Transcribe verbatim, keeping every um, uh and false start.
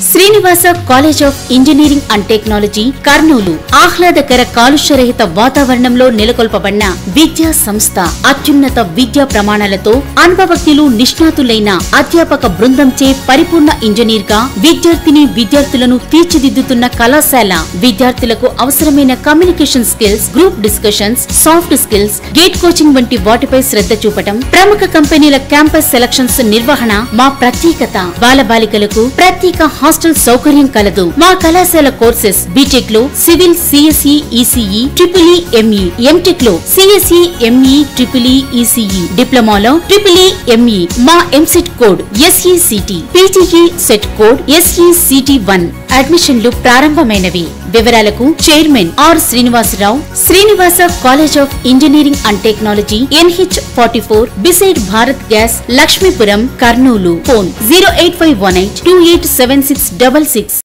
Srinivasa college of engineering and technology Kurnool ఆహ్లాదకర కాలుష్యరహిత వాతావరణంలో నెలకొల్పబడిన విద్యా సంస్థ. అత్యున్నత విద్యా ప్రమాణాలతో అనుభవజ్ఞులు నిష్ణాతులైన అధ్యాపక బృందంచే పరిపూర్ణ ఇంజనీర్ గా విద్యార్థిని విద్యార్థులను తీర్చిదిద్దుతున్న కళాశాల. విద్యార్థులకు అవసరమైన communication skills, group discussions, soft skills, GATE coaching వంటి వాటిపై శ్రద్ధ చూపటం, ప్రముఖ కంపెనీల క్యాంపస్ సెలక్షన్స్ నిర్వహణ మా ప్రత్యేకత. బాలబాలికలకు ప్రత్యేక హాస్టల్ సౌకర్యం కలదు. మా కళాశాల కోర్సెస్ బీటెక్ లో civil, CSE, ECE, triple E, ME, MTech లో CSE, ME, triple E, ECE, డిప్లొమాలో ట్రిపుల్ ఈ, ఎంఈ. మా EAMCET code SECT, PGE CET code SECT one. అడ్మిషన్లు ప్రారంభమైనవి. వివరాలకు chairman R Srinivasarao, Srinivasa college of engineering and technology, NH forty four, beside Bharat gas, Lakshmipuram, Kurnool. Phone zero eight five one eight two eight seven six double six.